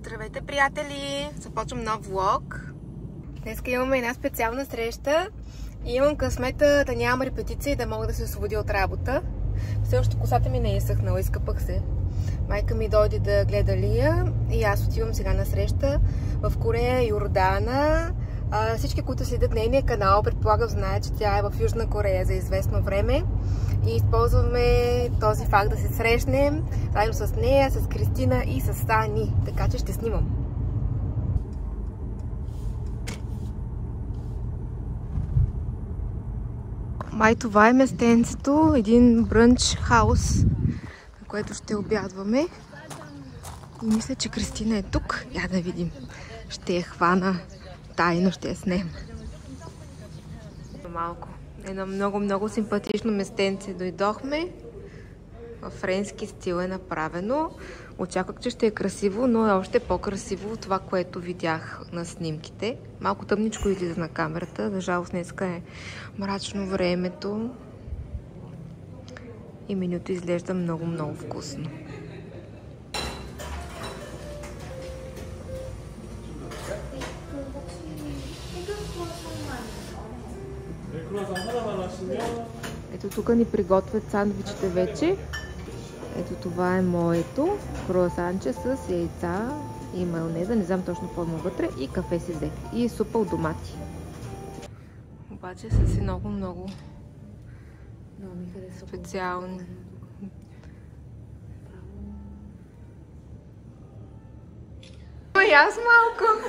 Здравейте, приятели! Започвам нов влог. Днес имаме една специална среща и имам късмета да нямам репетиция и да мога да се освободя от работа. Все още косата ми не е съхнала, изкъпах се. Майка ми дойде да гледа Лия и аз отивам сега на среща в Корея, Йордана. Всички, които следят нейния канал, предполагам, знаят, че тя е в Южна Корея за известно време. И използваме този факт да се срещнем заедно с нея, с Кристина и с Сани. Така че ще снимам. Май това е местенцето, един брънч хаус, на което ще обядваме. И мисля, че Кристина е тук. Я да видим. Ще я хвана тайно, ще я снем. Малко. Едно много симпатично местенце дойдохме. В френски стил е направено. Очаквах, че ще е красиво, но е още по-красиво от това, което видях на снимките. Малко тъмничко излиза на камерата. За жалост днеска е мрачно времето. И менюто изглежда много вкусно. Ето тук ни приготвят сандвичите вече. Ето това е моето круасанче с яйца и майонеза. Не знам точно какво има вътре. И кафе си взех. И супа от домати. Обаче са си много ми харесва специални. И аз малко.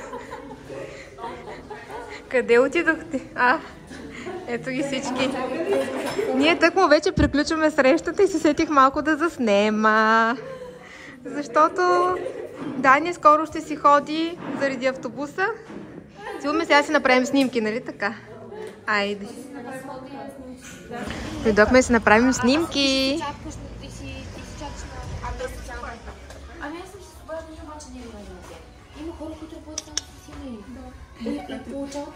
Къде отидохте? Ето ги всички. Ние тъкмо вече приключваме срещата и се сетих малко да заснема. Защото Дани скоро ще си ходи заради автобуса. Сигурно сега си направим снимки, нали така? Айде. Дойдохме да си направим снимки. Има хора, които работят само с сини. И получават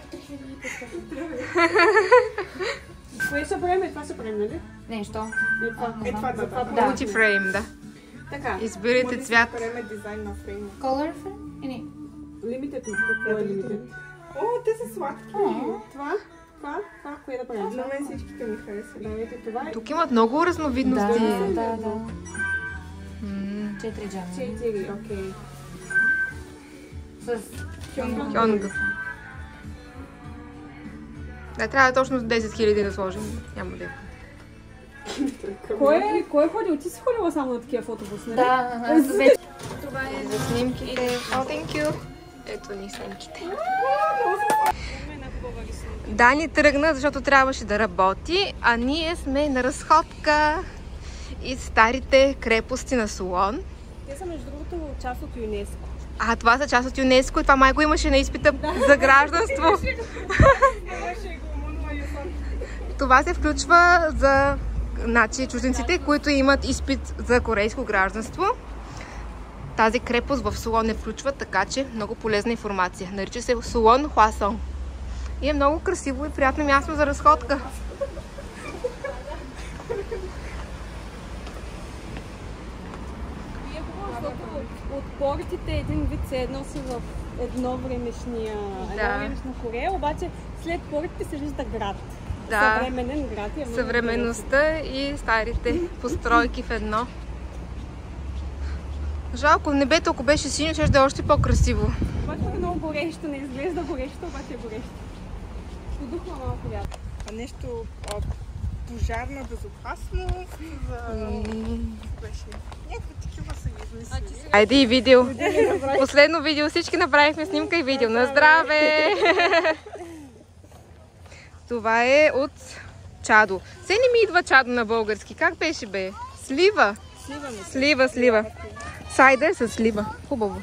3500. Кое са правим? Това са правим, нали? Не, що? Да. Мултифрейм, да. Така. Избирайте цвят. Правим дизайн на фрейма. Color frame? Не. Limited, какво е limited? О, те са сладки. Това, кое да правим? На мен всичките ми харесват. Давайте това. Тук имат много разновидности. Да. 4 джама. 4, окей. С Хьонга. Да, трябва точно 10 000 да сложим. Няма да е. Кой е ходил? Ти си ходила само на такива фотобус, нали? Да, Това е за снимките. Thank you. Ето ни снимките. Дани тръгна, защото трябваше да работи, а ние сме на разходка из старите крепости на Солон. Те са между другото част от ЮНЕСКО. Това са част от ЮНЕСКО и това май го имаше на изпита за гражданство. Това се включва за чужденците, които имат изпит за корейско гражданство. Тази крепост в Солон не включва, така че много полезна информация. Нарича се Солон Хвасон. И е много красиво и приятно място за разходка. Портите един вид се едно си в едновремешна Корея, обаче след портите се вижда град. Да, съвременен град. съвременността и старите постройки в едно. Жалко, небето, ако беше синьо, ще е още по-красиво. Обаче е много горещо, не изглежда горещо, обаче е горещо. Подухва малко вятър. Нещо пожарна безопасност, беше някакви такива са измислили. Айде и видео. Последно видео. Всички направихме снимка и видео. На здраве! Това е от чадо. Все не ми идва чадо на български. Как беше, бе? Слива? Слива. Сайдер с слива. Хубаво.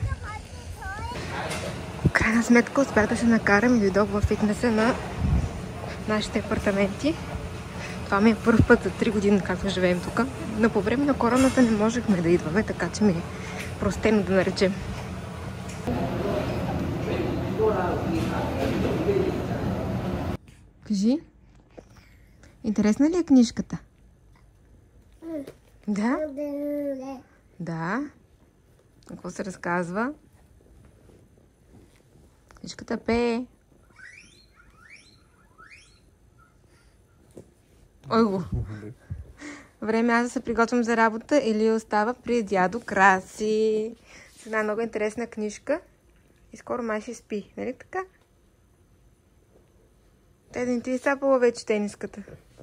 В крайна сметка успях да се накарам и дойдох във фитнеса на нашите апартаменти. Това ми е първ път за 3 години, както живеем тук. Но по време на короната не можехме да идваме, така че ми е простено да наречем. Кажи, интересна ли е книжката? Да? Да. Какво се разказва? Книжката пее. Ойго. Време аз да се приготвям за работа или остава при дядо Краси. С една много интересна книжка. И скоро май ще спи. Нали така? Те да не ти изцапала вече тениската.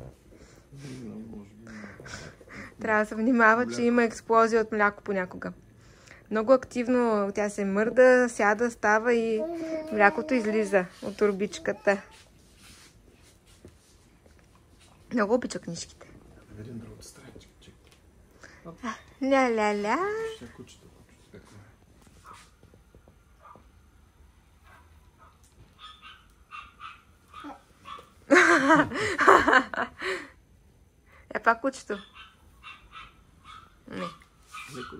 Трябва да се внимава, че има експлозия от мляко понякога. Много активно тя се мърда, сяда, става и млякото излиза от турбичката. Много обича книжките. Видим другата страничка. Ля-ля-ля. Ще кучето. Е пак кучето. Не. Леко.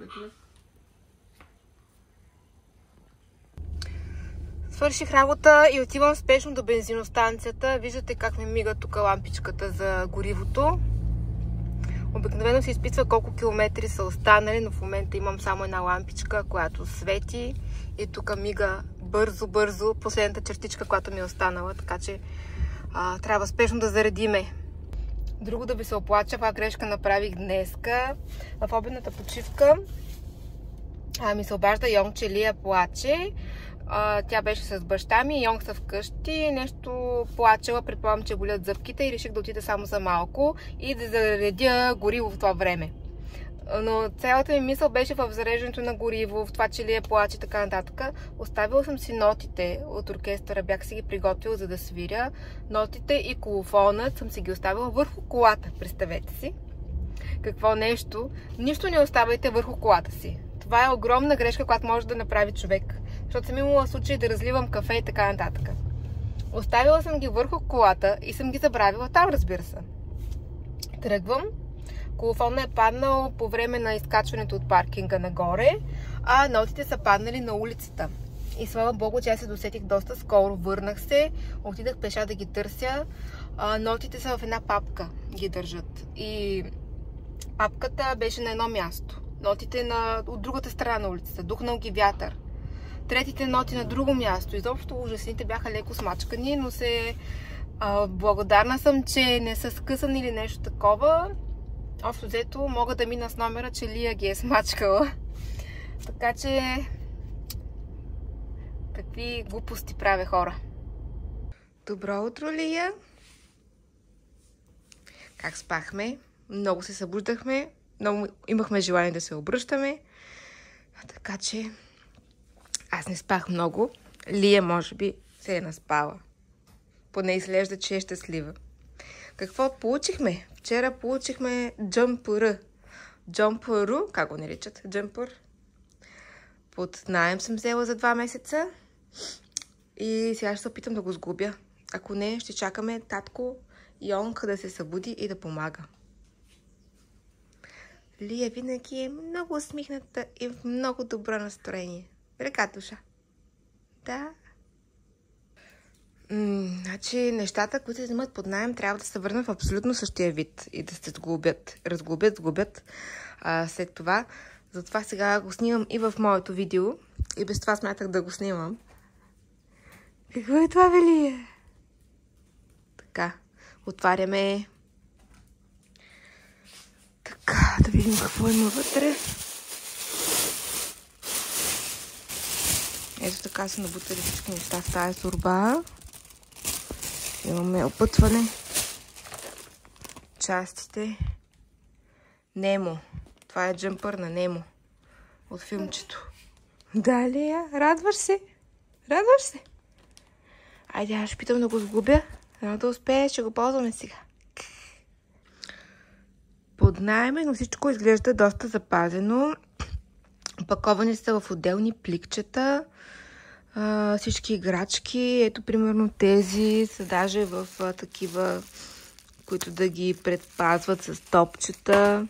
Свърших работа и отивам спешно до бензиностанцията. Виждате как ми мига тук лампичката за горивото. Обикновено се изписва колко километри са останали, но в момента имам само една лампичка, която свети. И тук мига бързо последната чертичка, която ми е останала. Така че трябва спешно да заредиме. Друго да ви се оплача, каква грешка направих днеска. В обедната почивка ми се обажда Йонг, че Лия плаче. Тя беше с баща ми, Йонг са вкъщи, нещо плачела, предполагам, че болят зъбките и реших да отида само за малко и да заредя гориво в това време. Но цялата ми мисъл беше в зареждането на гориво, в това, че Лия плаче и така нататък. Оставила съм си нотите от оркестъра, бях си ги приготвила за да свиря. Нотите и колофонът съм си ги оставила върху колата, представете си. Какво нещо? Нищо не оставайте върху колата си. Това е огромна грешка, която може да направи човек. Защото съм имала случай да разливам кафе и така нататък. Оставила съм ги върху колата и съм ги забравила там, разбира се. Тръгвам. Колофонът е паднал по време на изкачването от паркинга нагоре, а нотите са паднали на улицата. И слава Богу, че аз се досетих доста скоро. Върнах се, отидах пеша да ги търся. Нотите са в една папка, ги държат. И папката беше на едно място. Нотите от другата страна на улицата. Духнал ги вятър. Третите ноти на друго място. Изобщо ужасните бяха леко смачкани, но благодарна съм, че не са скъсани или нещо такова. Общо взето мога да мина с номера, че Лия ги е смачкала. Така че какви глупости правя хора. Добро утро, Лия! Как спахме? Много се събуждахме. Много имахме желание да се обръщаме. Така че аз не спах много. Лия, може би, се е наспала. Поне изглежда, че е щастлива. Какво получихме? Вчера получихме джъмпъра. Джъмпъру, как го наричат? Джъмпър. Под наем съм взела за 2 месеца. И сега ще се опитам да го сгубя. Ако не, ще чакаме татко Йонг да се събуди и да помага. Лия винаги е много усмихната и в много добро настроение. Река, душа. Да. Значи нещата, които се вземат под наем, трябва да се върнат в абсолютно същия вид и да се сглобят. Разглобят. След това. Затова сега го снимам и в моето видео. И без това смятах да го снимам. Какво е това, Лия? Така. Отваряме. Така, да видим какво има вътре. Ето така са набутали всички неща в тази торба. Имаме опътване. Частите. Немо. Това е джъмпър на Немо. От филмчето. Да, Лия? Радваш се? Радваш се? Айде, аз ще питам да го сгубя. Трябва да успея, ще го ползваме сега. Под наеме, но всичко изглежда доста запазено. Опаковани са в отделни пликчета. Всички играчки, ето примерно тези са даже в такива, които да ги предпазват с топчета.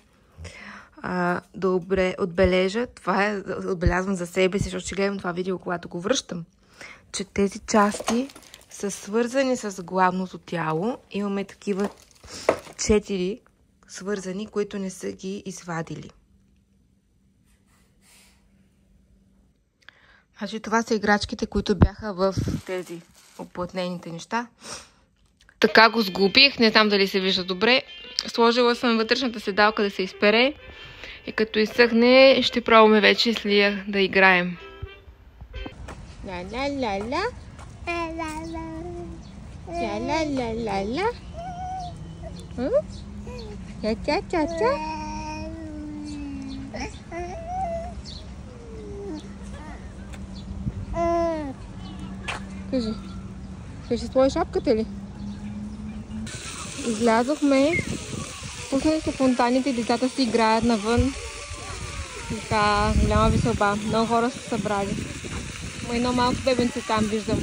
Да отбележа, това е отбелязвам за себе си, защото ще гледам това видео, когато го връщам, че тези части са свързани с главното тяло. Имаме такива 4 свързани, които не са ги извадили. Значи това са играчките, които бяха в тези оплътнените неща. Така го сглобих, не знам дали се вижда добре. Сложила съм вътрешната седалка да се изпере и като изсъхне ще пробваме вече с Лия да играем. Ла-ла-ла-ла. Ла-ла-ла-ла-ла. Ча-ча-ча-ча. Кажи, ще си сложиш шапката ли? Излязохме, пуснали се фонтаните и децата си играят навън. Така, голяма веселба. Много хора са събрали. Ма едно малко бебенце там виждам.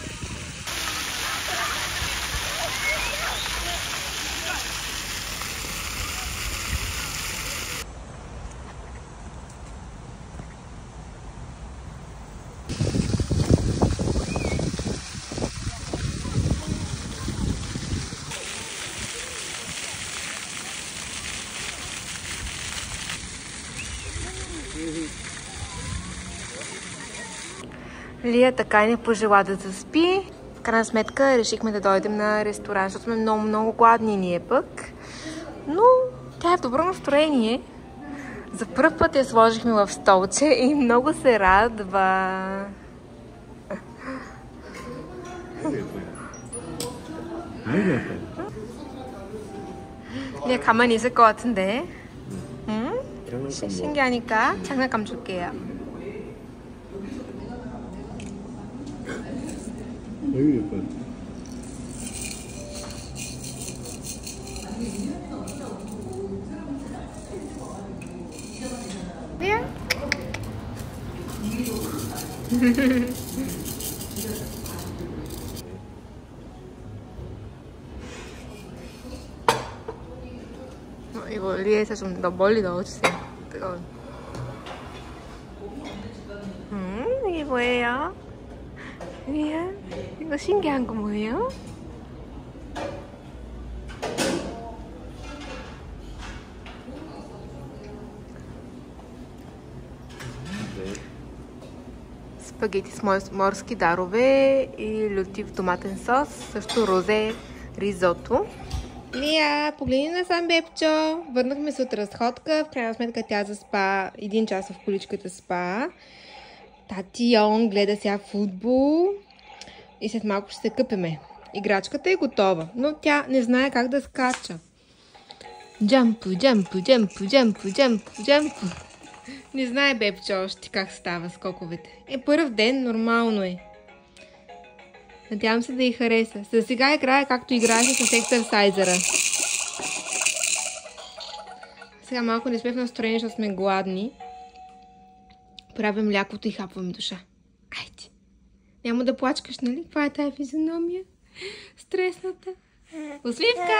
Лия така и не пожела да заспи. В крайна сметка решихме да дойдем на ресторант, защото сме много гладни ние пък. Но тя е в добро настроение. За първ път я сложихме в столче и много се радва. Лия 가만히 있을 것 같은데. 응? 신기하니까 장난감 줄게요. 여기 예뻐요. Лия? 이거 리에서 좀 더 멀리 넣어주세요. 뜨거운. 이게 뭐예요? 리아, 이거 신기한 거 뭐예요? Спагети с морски дарове и лютив томатен сос, също розе ризото. Лия, погледни насам, бебчо. Върнахме се от разходка. В крайна сметка тя заспа 1 час в количката спа. Тати Йон гледа сега футбол и след малко ще се къпеме. Играчката е готова, но тя не знае как да скача. Джампу, джампу, джампу, джампу, джампу, джампу. Не знае бебче още как става скоковете. Първ ден, нормално е. Надявам се да й хареса. За сега играе както играеше с ексерсайзера. Сега малко не сме в настроение, защото сме гладни. Правя млякото и хапваме душа. Айде. Няма да плачкаш, нали? Каква е тая физиономия? Стресната. Усмивка!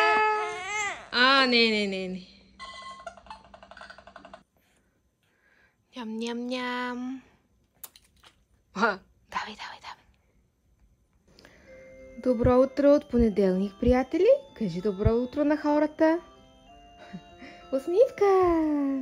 Не. Ням-ням-ням. Давай. Добро утро от понеделник, приятели. Кажи добро утро на хората. Усмивка!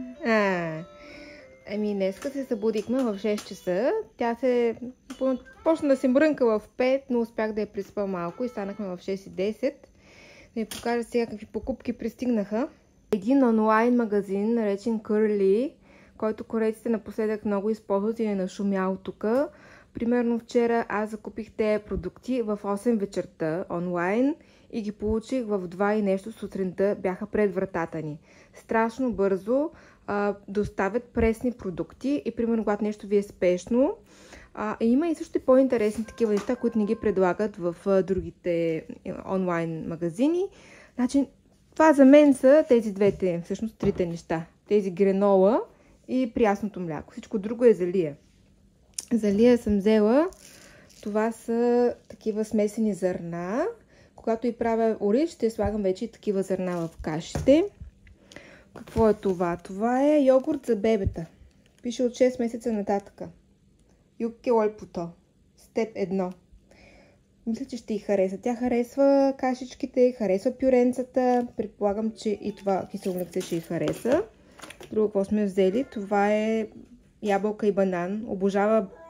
Днеска се събудихме в 6 часа. Тя се почна да се мрънка в 5, но успях да я приспа малко и станахме в 6:10. Да ви покажа сега какви покупки пристигнаха. Един онлайн магазин, наречен Curly, който корейците напоследък много използват и е нашумял тук. Примерно вчера аз закупих тези продукти в 8 вечерта онлайн и ги получих в 2 и нещо сутринта, бяха пред вратата ни. Страшно бързо доставят пресни продукти и примерно когато нещо ви е спешно. Има и също по-интересни такива неща, които не ги предлагат в другите онлайн магазини. Значи, това за мен са тези двете, всъщност трите неща. Тези гренола и прясното мляко. Всичко друго е за Лия. За Лия съм взела, това са такива смесени зърна. Когато и правя ориз, ще слагам вече и такива зърна в кашите. Какво е това? Това е йогурт за бебета. Пише от 6 месеца нататъка. Юкке Лойпото. Степ 1. Мисля, че ще й хареса. Тя харесва кашичките, харесва пюренцата. Предполагам, че и това киселникце ще й хареса. Друго, какво сме взели? Това е ябълка и банан. Обожава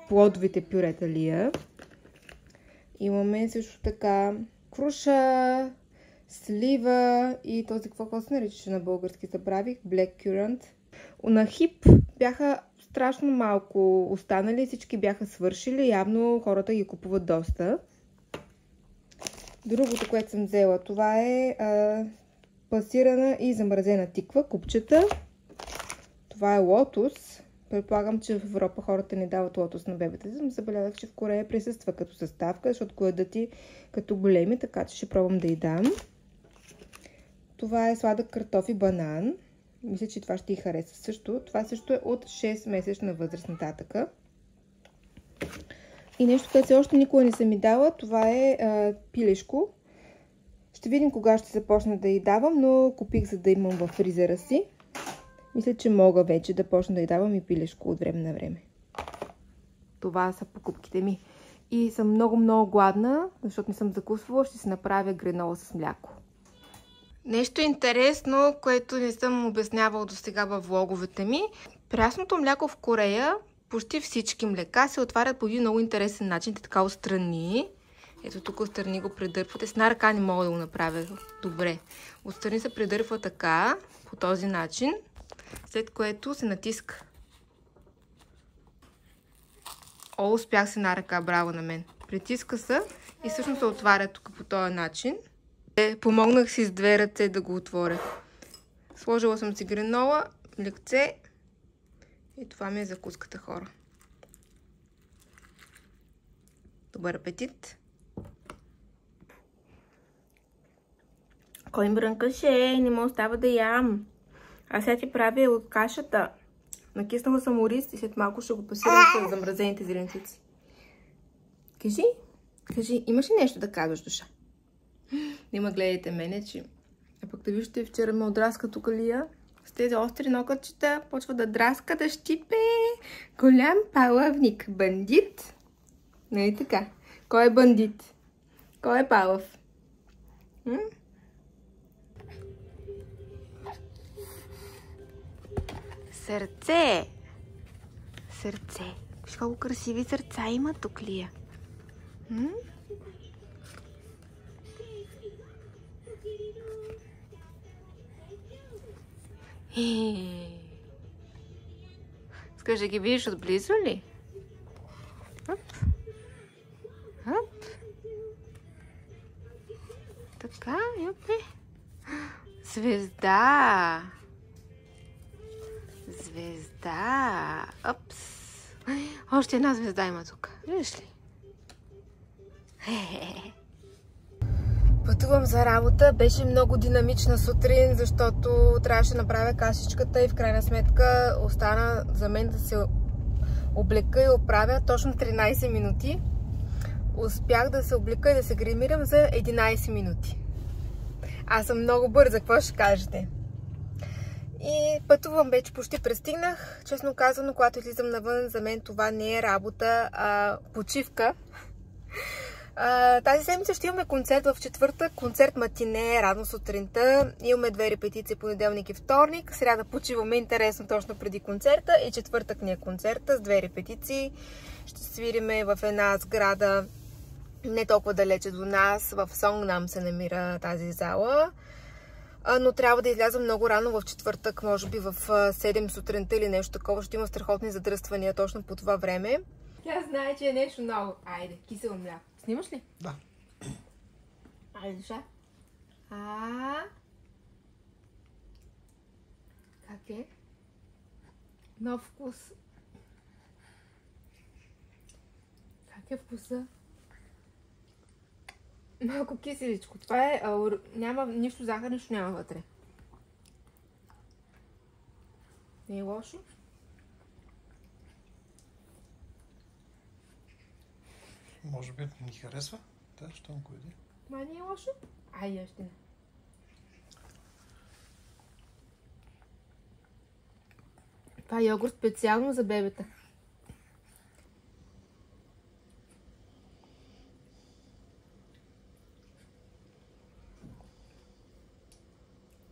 плодовите пюрета Лия. Имаме също така круша, слива и този какво се наричаше на български, забравих, Black Currant. На Хип бяха страшно малко останали, всички бяха свършили, явно хората ги купуват доста. Другото, което съм взела, това е пасирана и замразена тиква, купчета. Това е лотос. Предполагам, че в Европа хората не дават лотос на бебета. Съм забелязах, че в Корея присъства като съставка, защото кладат ти като големи, така че ще пробвам да й дам. Това е сладък картоф и банан. Мисля, че това ще й хареса също. Това също е от 6-месечна възраст нататъка. И нещо, което все още никога не съм ми дала, това е пилешко. Ще видим кога ще започна да й давам, но купих, за да имам в фризера си. Мисля, че мога вече да почна да й давам и пилешко от време на време. Това са покупките ми. И съм много гладна, защото не съм закусвала. Ще си направя гранола с мляко. Нещо интересно, което не съм обяснявала до сега във влоговете ми. Прясното мляко в Корея, почти всички млека се отварят по един много интересен начин, така отстрани. Ето тук отстрани го придърпвате. С една ръка не мога да го направя добре. Отстрани се придърпва така, по този начин, след което се натиска. О, успях с една ръка, браво на мен. Притиска се и всъщност се отваря тук по този начин. Помогнах си с две ръце да го отворя. Сложила съм си гранола, лекце и това ми е закуската, хора. Добър апетит! Кой мрънкаше? Не ме остава да ям. Аз сега ти правя от кашата. Накиснала съм ориз и след малко ще го пасирам с замразените зеленцици. Кажи, имаш ли нещо да казваш, душа? Нима гледайте мене, че... А пък да вижте, вчера ме отраска тук Лия. С тези остри нокътчета почва да драска, да щипе. Голям палавник. Бандит. Нали така? Кой е бандит? Кой е палав? Сърце. Сърце. Виж колко красиви сърца има тук, Лия. Искаш да ги видиш отблизо ли? Оп. Оп. Така, юпи. Звезда. Звезда. Опс. Още една звезда има тук. Виж ли? Пътувам за работа. Беше много динамична сутрин, защото трябваше да направя кашичката и в крайна сметка остана за мен да се облека и оправя точно 13 минути. Успях да се облека и да се гримирам за 11 минути. Аз съм много бърза, какво ще кажете? И пътувам, вече почти пристигнах. Честно казано, когато излизам навън, за мен това не е работа, а почивка. Тази седмица ще имаме концерт в четвъртък, концерт матине, рано сутринта. Имаме 2 репетиции, понеделник и вторник. Сряда почиваме, интересно, точно преди концерта. И четвъртък ни е концерта с 2 репетиции. Ще свириме в една сграда не толкова далече до нас. В Сонгнам се намира тази зала. Но трябва да изляза много рано в четвъртък, може би в 7 сутринта или нещо такова. Ще има страхотни задръствания точно по това време. Тя знае, че е нещо ново. Айде, кисело мляко. Снимаш ли? Да. Айде, душа. Как е? Нов вкус. Как е вкуса? Малко киселичко. Това е... няма нищо захар, нищо няма вътре. Не е лошо. Може би ни харесва. Да, щом го еди. Ма не е лошо. Ай, още не. Това е йогурт специално за бебета.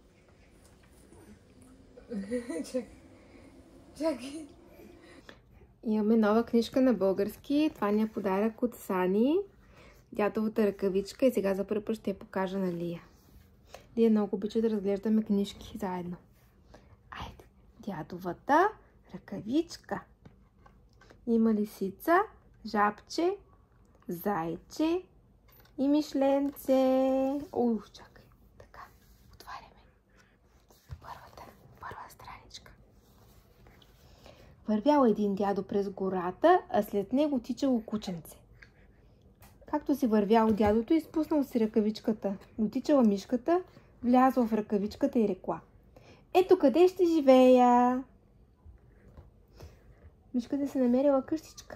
Чакай. Имаме нова книжка на български. Това ни е подарък от Сани. Дядовата ръкавичка и сега за първи път ще я покажа на Лия. Лия много обича да разглеждаме книжки заедно. Айде, дядовата ръкавичка. Има лисица, жабче, зайче и мишленце. Чакай. Така, отваряме. Първа страничка. Вървял един дядо през гората, а след него тичало кученце. Както си вървял дядото, изпуснал си ръкавичката. Дотичала мишката, влязла в ръкавичката и рекла: ето къде ще живея. Мишката се намерила къщичка.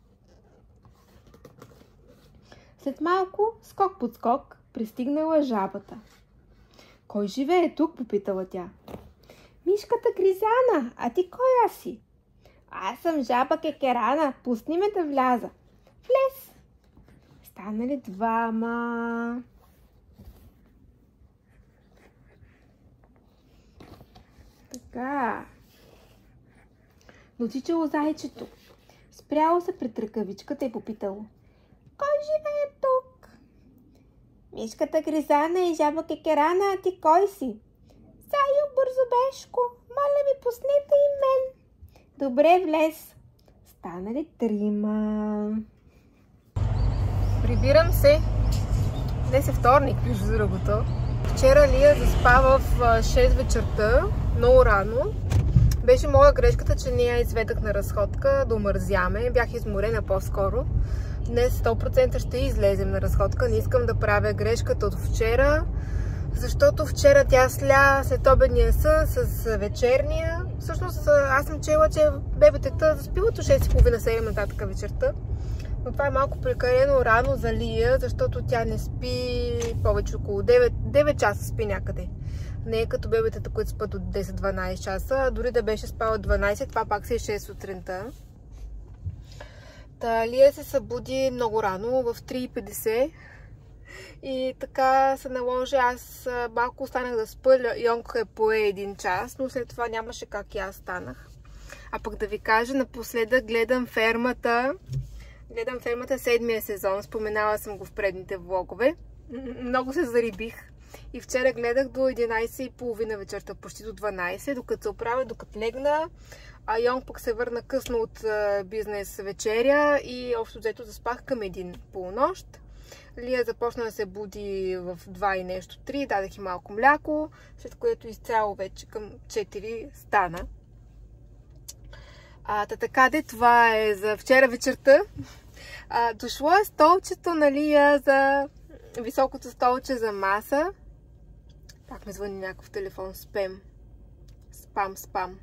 След малко, скок под скок, пристигнала жабата. Кой живее тук? Попитала тя. Мишката Гризана, а ти коя си? Аз съм жаба Кекерана, пусни ме да вляза. Влез! Станали двама. Така. Дотичало зайчето. Спряло се пред ръкавичката и попитало: кой живее тук? Мишката Гризана и жаба Кекерана, а ти кой си? Зайо Бързобешко, моля ви, пуснете и мен. Добре, влез. Станали трима. Прибирам се. Днес е вторник, между другото. Вчера Лия заспа в 6 вечерта, много рано. Беше моя грешката, че не я изведах на разходка да омързяме. Бях изморена по-скоро. Днес 100% ще излезем на разходка. Не искам да правя грешката от вчера, защото вчера тя сля след обедния сън с вечерния. Всъщност аз съм чела, че бебетата заспиват от 6:30-7 нататък вечерта. Но това е малко прекалено рано за Лия, защото тя не спи повече около 9 часа спи някъде. Не е като бебетата, които спят от 10-12 часа. Дори да беше спала 12, това пак се е 6 сутринта. Та Лия се събуди много рано, в 3:50. И така се наложи. Аз малко останах да спа. Йонка е пое 1 час, но след това нямаше как и аз станах. А пък да ви кажа, напоследък гледам Фермата. Гледам Фермата 7-я сезон. Споменала съм го в предните влогове. Много се зарибих. И вчера гледах до 11:30 вечерта, почти до 12, докато се оправя, докато легна. А Йонг пък се върна късно от бизнес вечеря и общо взето заспах към 1 полунощ. Лия започна да се буди в 2 и нещо 3, дадах и малко мляко, след което изцяло вече към 4 стана. Така де, това е за вчера вечерта. Дошло е столчето на Лия, за високото столче за маса. Пак ме звъни някакъв телефон. Спам.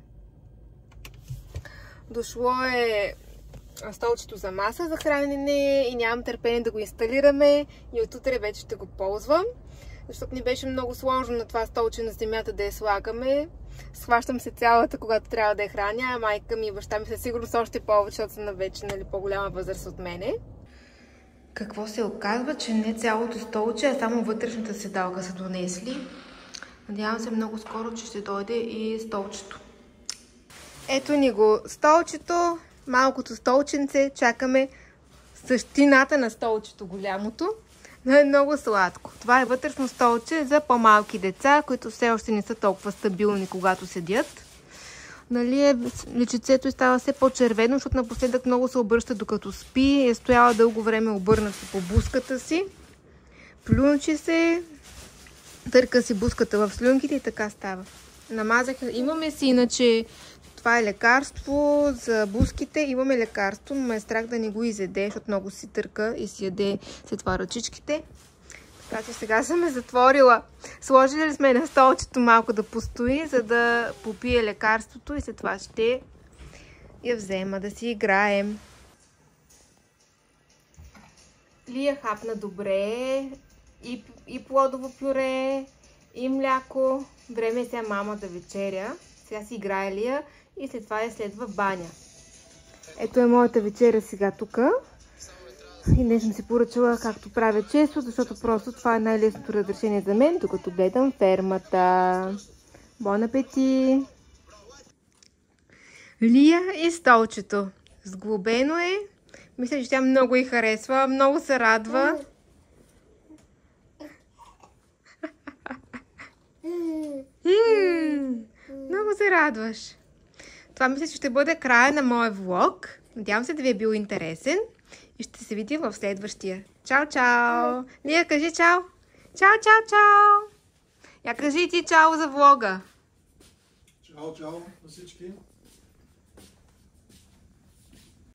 Дошло е столчето за маса за хранене и нямам търпение да го инсталираме и от утре вече ще го ползвам, защото ни беше много сложно на това столче на земята да я слагаме. Схващам се цялата, когато трябва да я храня, а майка ми и баща ми със сигурност още повече, защото са на вече по-голяма възраст от мене. Какво се оказва, че не цялото столче, а само вътрешната седалка са донесли. Надявам се много скоро, че ще дойде и столчето. Ето ни го столчето, малкото столченце, чакаме същината на столчето, голямото, но е много сладко. Това е вътрешно столче за по-малки деца, които все още не са толкова стабилни, когато седят. Нали, личицето й става все по-червено, защото напоследък много се обръща докато спи. Е стояла дълго време обърната по бузката си. Плюнчи се, търка си бузката в слюнките и така става. Намазах. Имаме си иначе, това е лекарство за бузките. Имаме лекарство, но ме е страх да не го изеде, защото много си търка и си яде след това ръчичките. Така че сега съм я затворила. Сложили сме на столчето малко да постои, за да попие лекарството и след това ще я взема да си играем. Лия хапна добре, и плодово пюре, и мляко. Време е сега мама да вечеря. Сега си играе Лия и след това я следва баня. Ето е моята вечеря сега тук. И днес съм си поръчала, както правя често, защото просто това е най-лесното разрешение за мен, докато гледам Фермата. Бон апети! Лия и столчето. Сглобено е. Мисля, че тя много й харесва. Много се радва. Много се радваш. Това мисля, че ще бъде края на моя влог. Надявам се да ви е бил интересен. И ще се видим в следващия. Чао, чао! Лия, кажи чао! Чао, чао, чао! Я кажи ти чао за влога. Чао, чао на всички.